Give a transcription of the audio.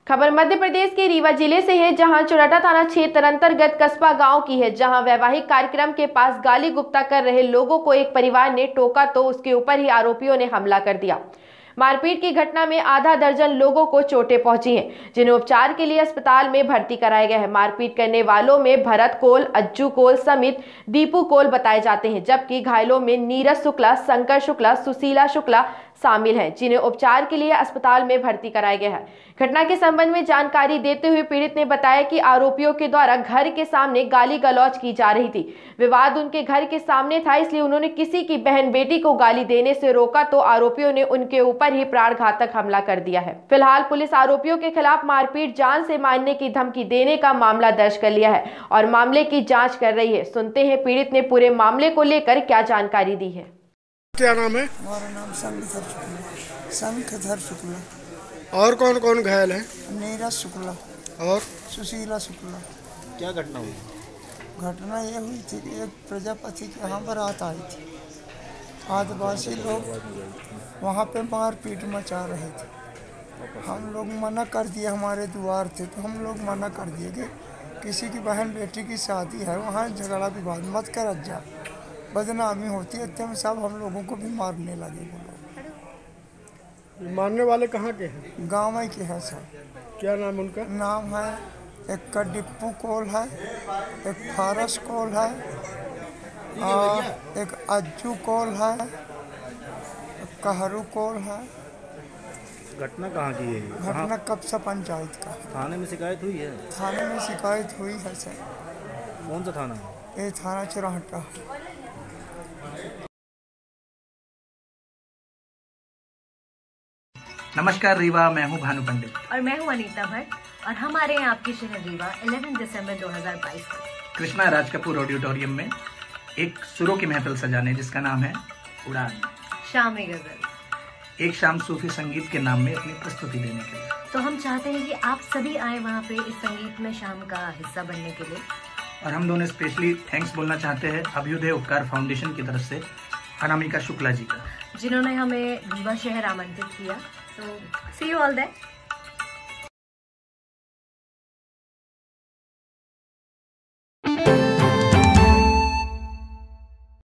खबर मध्य प्रदेश के रीवा जिले से है, जहां चुराटा थाना क्षेत्र अंतर्गत कस्बा गांव की है, जहां वैवाहिक कार्यक्रम के पास गाली गुप्ता कर रहे लोगों को एक परिवार ने टोका तो उसके ऊपर ही आरोपियों ने हमला कर दिया। मारपीट की घटना में आधा दर्जन लोगों को चोटें पहुंची हैं, जिन्हें उपचार के लिए अस्पताल में भर्ती कराया गया है। मारपीट करने वालों में भरत कोल, अज्जू कोल समेत दीपू कोल बताए जाते हैं, जबकि घायलों में नीरज शुक्ला, शंकर शुक्ला, सुशीला शुक्ला शामिल हैं, जिन्हें उपचार के लिए अस्पताल में भर्ती कराया गया है। घटना के संबंध में जानकारी देते हुए पीड़ित ने बताया कि आरोपियों के द्वारा घर के सामने गाली गलौज की जा रही थी। विवाद उनके घर के सामने था, इसलिए उन्होंने किसी की बहन बेटी को गाली देने से रोका तो आरोपियों ने उनके ऊपर ही प्राणघातक हमला कर दिया है। फिलहाल पुलिस आरोपियों के खिलाफ मारपीट, जान से मारने की धमकी देने का मामला दर्ज कर लिया है और मामले की जाँच कर रही है। सुनते हैं पीड़ित ने पूरे मामले को लेकर क्या जानकारी दी है। क्या नाम है? हमारा नाम शंखधर शुक्ला। और कौन कौन घायल है? नीरज शुक्ला और सुशीला शुक्ला। क्या घटना हुई? घटना ये हुई थी कि एक प्रजापति के यहाँ बारात आई थी। आदिवासी लोग वहाँ पे मारपीट मचा रहे थे। हम लोग मना कर दिए, हमारे द्वार थे तो हम लोग मना कर दिए कि किसी की बहन बेटी की शादी है, वहाँ झगड़ा विवाद मत कर जा, बदनामी होती है। तब सब हम लोगों को भी मारने लगे। वो लोग मारने वाले कहाँ के हैं? गाँव के हैं सब। क्या नाम उनका? नाम है, एक का डिप्पू कोल है, एक फारस कोल है और एक अज्जू कोल है, एक कहरू कोल है। घटना कहाँ की है? घटना कब्सा पंचायत का। थाने में शिकायत हुई है? थाने में शिकायत हुई है सर। कौन सा थाना है? ये थाना चुराटा। नमस्कार रीवा, मैं हूं भानु पंडित और मैं हूं अनीता भट्ट और हम आ रहे हैं आपके शहर रीवा 11 दिसंबर 2022 को कृष्णा राज कपूर ऑडिटोरियम में एक सुरों की महफिल सजाने, जिसका नाम है उड़ान शाम-ए गजल, एक शाम सूफी संगीत के नाम में अपनी प्रस्तुति देने के लिए। तो हम चाहते हैं कि आप सभी आए वहाँ पे इस संगीत में शाम का हिस्सा बनने के लिए। और हम दोनों स्पेशली थैंक्स बोलना चाहते हैं अभ्युदय उपकार फाउंडेशन की तरफ से अनामिका शुक्ला जी का, जिन्होंने हमें रीवा शहर आमंत्रित किया। So see you all there.